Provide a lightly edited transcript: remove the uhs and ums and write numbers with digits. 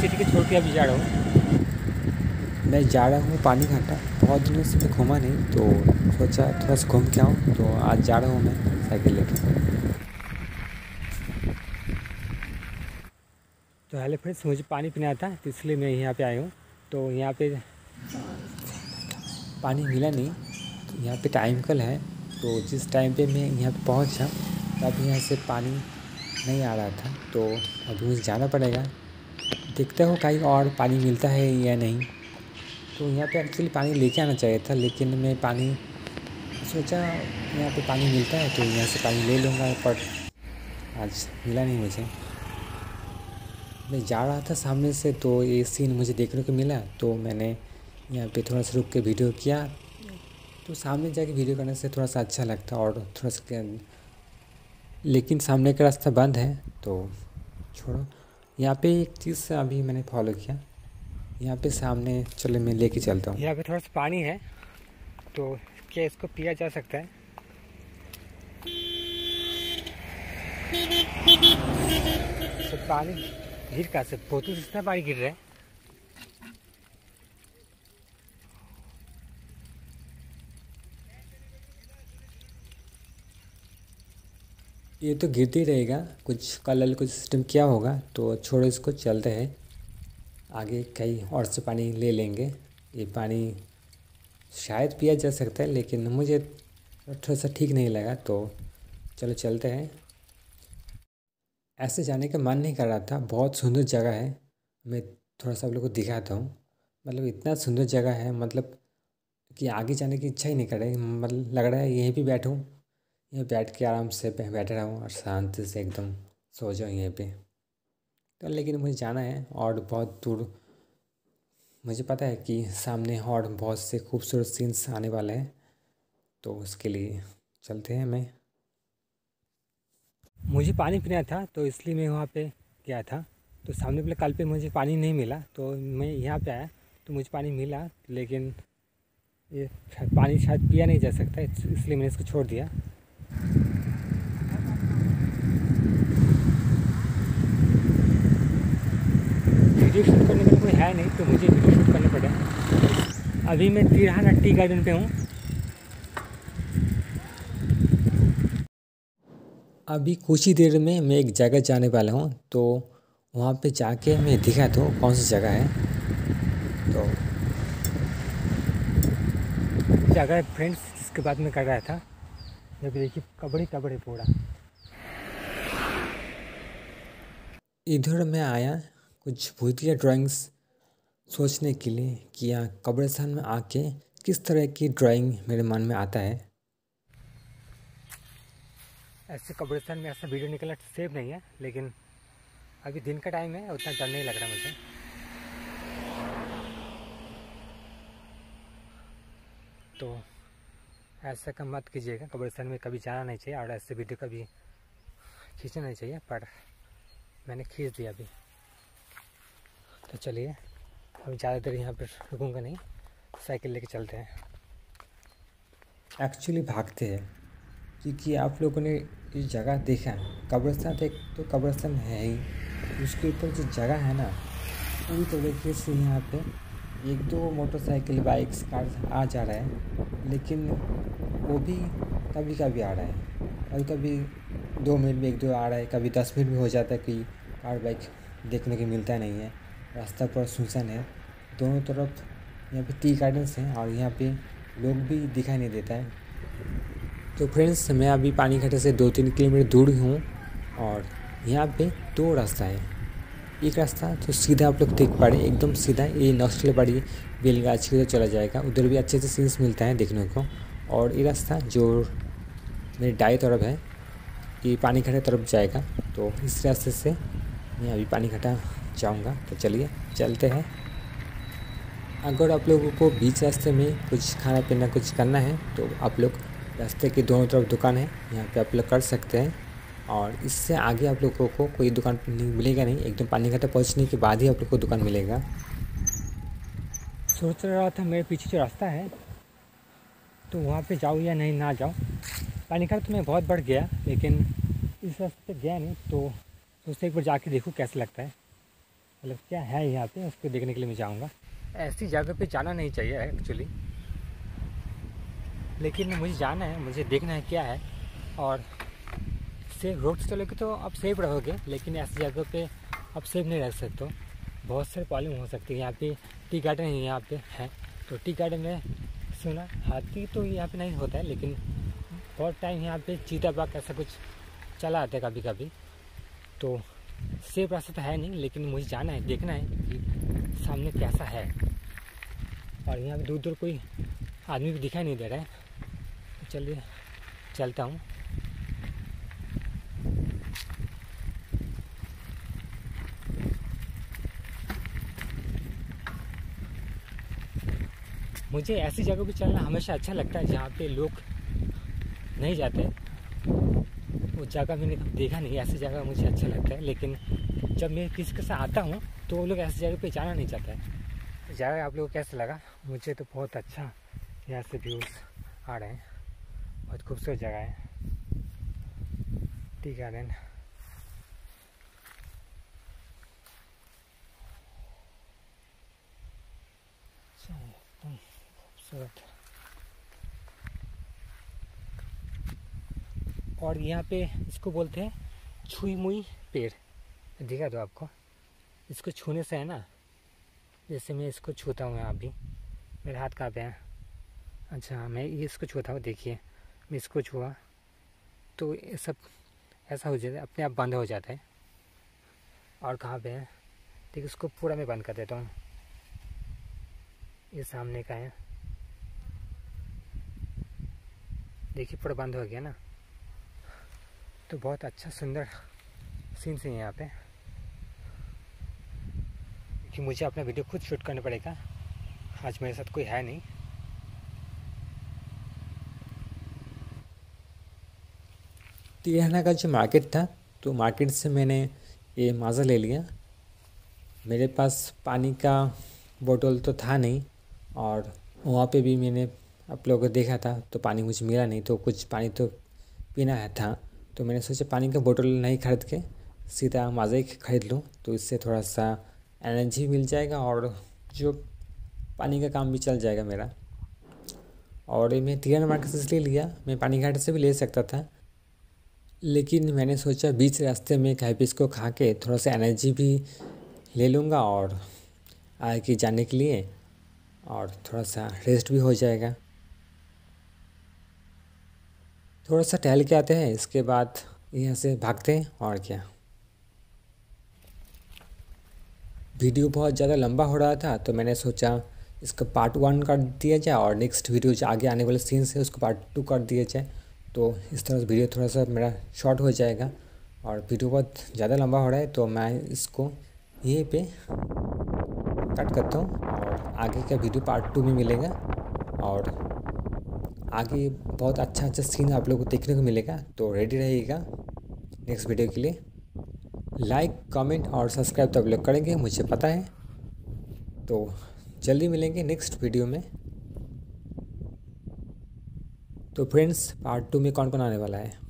City के छोड़ के अभी जा रहा हूँ। मैं जा रहा हूँ पानी घाटा। बहुत दिनों से मैं घूमा नहीं तो सोचा थोड़ा सा घूम के आऊँ, तो आज जा रहा हूँ मैं साइकिल लेकर। तो हेलो फ्रेंड्स, मुझे पानी पीना था तो इसलिए मैं यहाँ पे आया हूँ। तो यहाँ पे पानी मिला नहीं, तो यहाँ पे टाइम कल है। तो जिस टाइम पे मैं यहाँ पे पहुँचा तब यहाँ से पानी नहीं आ रहा था, तो अभी मुझे जाना पड़ेगा। देखते हो कहीं और पानी मिलता है या नहीं। तो यहाँ पे एक्चुअली पानी लेके आना चाहिए था, लेकिन मैं पानी सोचा यहाँ पे पानी मिलता है तो यहाँ से पानी ले लूँगा, पर आज मिला नहीं मुझे। मैं जा रहा था सामने से तो ये सीन मुझे देखने को मिला, तो मैंने यहाँ पे थोड़ा सा रुक के वीडियो किया। तो सामने जाके वीडियो करने से थोड़ा सा अच्छा लगता और थोड़ा सा, लेकिन सामने का रास्ता बंद है तो छोड़ो। यहाँ पे एक चीज़ अभी मैंने फॉलो किया, यहाँ पे सामने चलो मैं लेके चलता हूँ। यहाँ पे थोड़ा सा पानी है, तो क्या इसको पिया जा सकता है? तो पानी गिर कहाँ से? बोतल से इतना पानी गिर रहा है। ये तो गिरते ही रहेगा, कुछ कल कुछ सिस्टम किया होगा, तो छोड़ो इसको, चलते हैं आगे। कहीं और से पानी ले लेंगे। ये पानी शायद पिया जा सकता है, लेकिन मुझे थोड़ा सा ठीक नहीं लगा, तो चलो चलते हैं। ऐसे जाने का मन नहीं कर रहा था, बहुत सुंदर जगह है। मैं थोड़ा सा आप लोग को दिखाता हूँ। मतलब इतना सुंदर जगह है, मतलब कि आगे जाने की इच्छा ही नहीं कर रही। मतलब लग रहा है यहीं पे बैठूँ, यहीं बैठ के आराम से बैठा रहूँ और शांति से एकदम सो जाऊँ यहीं पे। तो लेकिन मुझे जाना है और बहुत दूर। मुझे पता है कि सामने और बहुत से खूबसूरत सीन्स आने वाले हैं, तो उसके लिए चलते हैं। मुझे पानी पीना था तो इसलिए मैं वहाँ पे गया था। तो सामने वाले कल पे मुझे पानी नहीं मिला, तो मैं यहाँ पे आया तो मुझे पानी मिला, लेकिन ये पानी शायद पिया नहीं जा सकता, इसलिए मैंने इसको छोड़ दिया। वीडियो शूट करने के लिए कोई है नहीं, तो मुझे वीडियो शूट करना पड़ा। अभी मैं तिरहाना टी गार्डन पे हूँ। अभी कुछ ही देर में मैं एक जगह जाने वाला हूँ, तो वहाँ पे जाके मैं दिखाता हूँ कौन सी जगह है। तो जगह फ्रेंड्स जिसके बाद में कर रहा था, जब देखिए कबड्डी कबड्डी पूरा। इधर मैं आया कुछ भूतिया ड्राइंग्स सोचने के लिए कि यहाँ कब्रिस्तान में आके किस तरह की ड्राइंग मेरे मन में आता है। ऐसे कब्रिस्तान में ऐसा वीडियो निकलना सेफ नहीं है, लेकिन अभी दिन का टाइम है, उतना डर नहीं लग रहा मुझे। तो ऐसा काम मत कीजिएगा, कब्रिस्तान में कभी जाना नहीं चाहिए और ऐसे वीडियो कभी खींचना नहीं चाहिए, पर मैंने खींच दिया अभी। तो चलिए अभी ज़्यादा देर यहाँ पर रुकूंगा नहीं, साइकिल लेके चलते हैं। एक्चुअली भागते हैं क्योंकि आप लोगों ने इस जगह देखा है, कब्रिस्तान एक तो कब्रिस्तान है ही, उसके ऊपर जो जगह है ना, पूरी तरीके से यहाँ पे एक दो मोटरसाइकिल बाइक्स कार आ जा रहा है, लेकिन वो भी कभी कभी आ रहा है। कभी कभी 2 मिनट में एक दो आ रहा है, कभी 10 मिनट में हो जाता है कि कार बाइक देखने को मिलता नहीं है। रास्ता पूरा सुनसान है, दोनों तरफ यहाँ पे टी गार्डन्स हैं और यहाँ पे लोग भी दिखाई नहीं देता है। तो फ्रेंड्स, मैं अभी पानी घाटे से 2-3 किलोमीटर दूर हूँ और यहाँ पे 2 रास्ता है। एक रास्ता तो सीधा आप लोग देख पा रहे हैं, एकदम सीधा ये नक्सलबाड़ी बेलगाछी की तरफ चला जाएगा, उधर भी अच्छे से सीन्स मिलता है देखने को। और ये रास्ता जो मेरी दाएं तरफ है, ये पानी घाटा तरफ जाएगा। तो इस रास्ते से मैं अभी पानी घाटा जाऊँगा, तो चलिए चलते हैं। अगर आप लोगों को बीच रास्ते में कुछ खाना पीना कुछ करना है तो आप लोग रास्ते के दोनों तरफ दुकान है, यहाँ पे आप लोग कर सकते हैं। और इससे आगे आप लोगों को कोई दुकान नहीं मिलेगा नहीं, एकदम पानी घाटा पहुँचने के बाद ही आप लोग को दुकान मिलेगा। सोच रहा था मेरे पीछे जो रास्ता है तो वहाँ पे जाऊँ या नहीं ना जाऊँ। पानी घाटा तो मैं बहुत बढ़ गया, लेकिन इस रास्ते पे गया नहीं, तो सोचते एक बार जाके देखूँ कैसा लगता है। मतलब क्या है यहाँ पे, उसको देखने के लिए मैं जाऊँगा। ऐसी जगह पे जाना नहीं चाहिए एक्चुअली, लेकिन मुझे जाना है, मुझे देखना है क्या है। और सेफ रोड से चलोगे तो आप सेफ रहोगे, लेकिन ऐसी जगह पे आप सेफ नहीं रह सकते हो, बहुत सारे प्रॉब्लम हो सकती है। यहाँ पे टी गार्डन ही यहाँ पे है, तो टी गार्डन में सुना हाथी तो यहाँ पे नहीं होता है, लेकिन बहुत टाइम यहाँ पे चीता बाग ऐसा कुछ चला आता है कभी कभी। तो सेफ रास्ता तो है नहीं, लेकिन मुझे जाना है, देखना है कि सामने कैसा है। और यहाँ पे दूर दूर कोई आदमी भी दिखाई नहीं दे रहा है, तो चलिए चलता हूँ। मुझे ऐसी जगह पे चलना हमेशा अच्छा लगता है जहाँ पे लोग नहीं जाते। वो जगह मैंने कभी देखा नहीं, ऐसी जगह मुझे अच्छा लगता है। लेकिन जब मैं किसी के साथ आता हूँ तो वो लोग ऐसी जगह पे जाना नहीं चाहता है। जगह आप लोगों को कैसा लगा? मुझे तो बहुत अच्छा यहाँ से व्यूज़ आ रहे हैं, बहुत खूबसूरत जगह है टी गार्डन। खूबसूरत। और यहाँ पे इसको बोलते हैं छुई मुई पेड़, दिखा दो आपको। इसको छूने से है ना, जैसे मैं इसको छूता हूँ, यहाँ अभी मेरे हाथ कहाँ पे है, अच्छा मैं ये इसको छूता हूँ, देखिए मैं इसको छुआ तो ये सब ऐसा हो जाता है, अपने आप बंद हो जाता है। और कहाँ पे है, ठीक, इसको पूरा मैं बंद कर देता हूँ। ये सामने का है, देखिए पूरा बंद हो गया ना। तो बहुत अच्छा सुंदर सीन से यहाँ पे, कि मुझे अपना वीडियो खुद शूट करना पड़ेगा, आज मेरे साथ कोई है नहीं। तिरहाना का जो मार्केट था, तो मार्केट से मैंने ये माज़ा ले लिया। मेरे पास पानी का बोतल तो था नहीं, और वहाँ पे भी मैंने आप लोगों को देखा था तो पानी मुझे मिला नहीं, तो कुछ पानी तो पीना है था। तो मैंने सोचा पानी का बोतल नहीं खरीद के सीधा माज़ा ही खरीद लूँ, तो इससे थोड़ा सा एनर्जी मिल जाएगा और जो पानी का काम भी चल जाएगा मेरा। और ये मैं तिरहाना मार्केट से इसलिए लिया, मैं पानी घाट से भी ले सकता था, लेकिन मैंने सोचा बीच रास्ते में कहीं पे इसको खा के थोड़ा सा एनर्जी भी ले लूँगा और आगे जाने के लिए, और थोड़ा सा रेस्ट भी हो जाएगा। थोड़ा सा टहल के आते हैं, इसके बाद यहाँ से भागते हैं और क्या। वीडियो बहुत ज़्यादा लंबा हो रहा था, तो मैंने सोचा इसका पार्ट 1 कर दिया जाए और नेक्स्ट वीडियो जो आगे आने वाले सीन्स है उसको पार्ट 2 कर दिया जाए। तो इस तरह से वीडियो थोड़ा सा मेरा शॉर्ट हो जाएगा, और वीडियो बहुत ज़्यादा लंबा हो रहा है तो मैं इसको यहीं पे कट करता हूँ, और आगे का वीडियो पार्ट 2 में मिलेगा। और आगे बहुत अच्छा अच्छा सीन आप लोगों को देखने को मिलेगा, तो रेडी रहिएगा नेक्स्ट वीडियो के लिए। लाइक, कमेंट और सब्सक्राइब तो आप लोग करेंगे, मुझे पता है। तो जल्दी मिलेंगे नेक्स्ट वीडियो में। तो फ्रेंड्स, पार्ट 2 में कौन कौन आने वाला है?